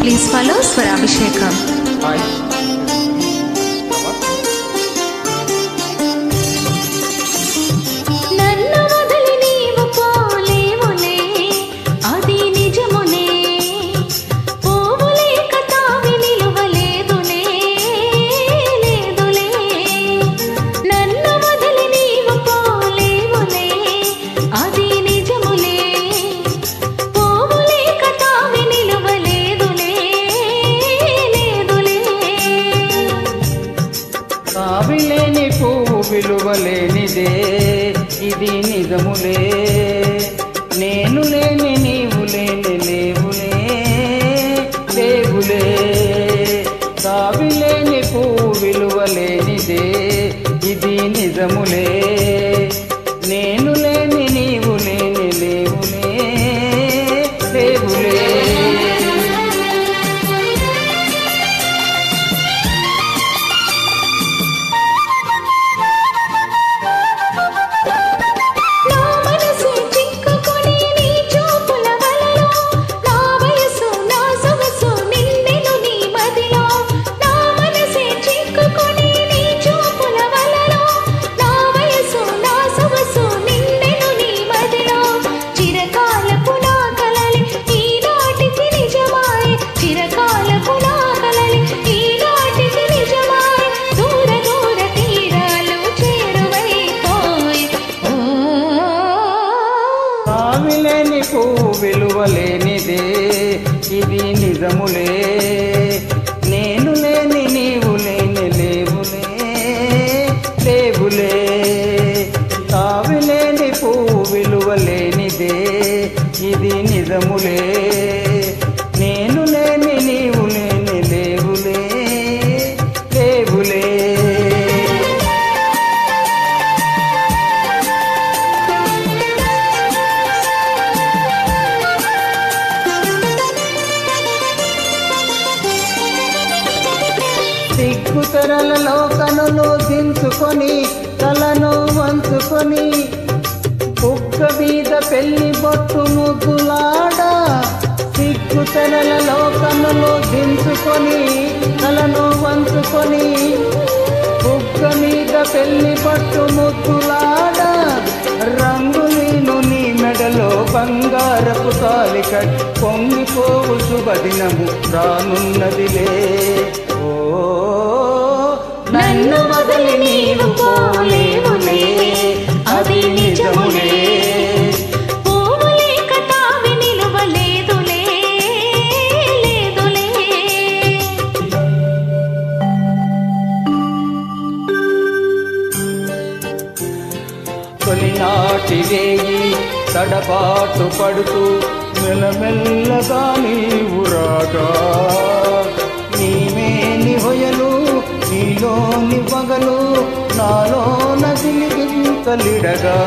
Please follow Swarabhishekam. కావిలేని పువ్వు విలువలేనిదే ఇది నిజములే నేను లేని నీవు లేని లేవులే దేవులే కావిలేని పువ్వు విలువలేనిదే ఇది నిజములే నేను లేని నీవు లేని లేవులే దేవులే కావిలేని పువ్వు విలువలేనిదే ఇది నిజములే నేను లేని నీవు లేని లేవులే దేవులే కావిలేని పువ్వు విలువలేనిదే ఇది నిజములే నేను లేని నీవు లేని లేవులే దేవులే సిగ్గుతెరలలో కనులు దించుకొని తలను వంచుకొని బుగ్గ మీద పెళ్లి బొట్టు ముద్దులాడా సిగ్గుతెరలలో కనులు దించుకొని తలను వంచుకొని బుగ్గ మీద పెళ్లి బొట్టు ముద్దులాడా రంగులీను నీ మెడలో బంగారపు తాలి కట్ పొంగిపోవు శుభదినము రానున్నదిలే నన్ను వదిలి నీవు పోలేవులే అది నిజములే పువ్వులేక తావి నిలువలేదులే లేదులే తొలినాటి వేయి తడబాటు పడుతూ మెల్లమెల్లగా నీవు రాగా నీమేని హొయలు నీలోని పగలు నాలో నదిలిగింతలిడగా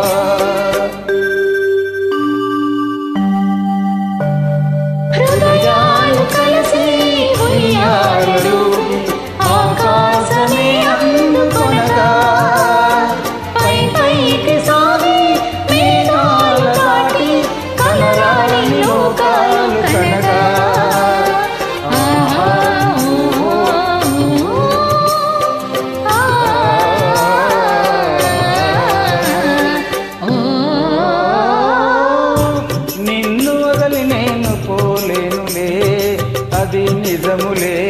హృదయాలు కలిసి ఉయ్యాలలు ఆకాశమే అందుకొనగా పై పైకి సాగి మేఘాలు దాటి కలరాని లోకాలు కనగా నిన్ను వదిలి నేను పోలేనులే అది నిజములే